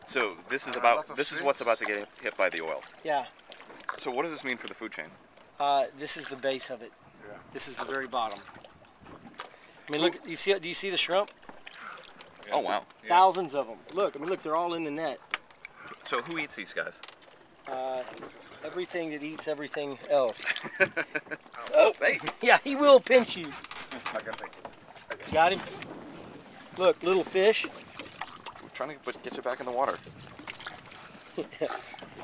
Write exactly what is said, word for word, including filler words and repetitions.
So this is Uh, about lot of this is shrimps. what's about to get hit by the oil. Yeah. So what does this mean for the food chain? Uh, this is the base of it. Yeah. This is the very bottom. I mean, look. You see? Do you see the shrimp? Yeah. Oh wow. Yeah. Thousands of them. Look. I mean, look. They're all in the net. So who eats these guys? Uh, everything that eats everything else. Oh, hey. Yeah, he will pinch you. I can take it. I guess. Got him. Look, little fish. We're trying to put, get you back in the water.